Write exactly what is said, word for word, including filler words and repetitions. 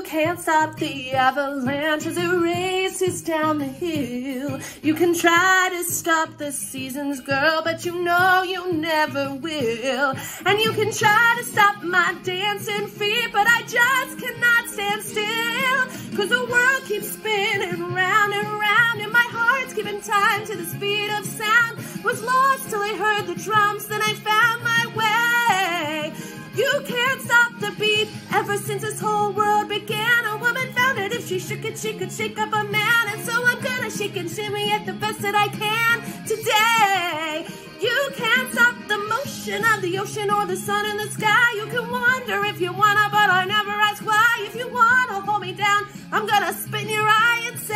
can't stop the avalanche as it races down the hill. You can try to stop the seasons, girl, but you know you never will. And you can try to stop my dancing feet, but I just cannot stand still. Cause the world keeps spinning round and round, and my heart's giving time to the speed of sound. Was lost till I heard the drums, then I found my way. You can't stop the beat. Ever since this whole world began, a woman found that if she shook it, she could shake up a man. And so I'm gonna shake and shimmy it the best that I can today. You can't stop the motion of the ocean or the sun in the sky. You can wonder if you wanna, but I never ask why. If you wanna hold me down, I'm gonna spit in your eye and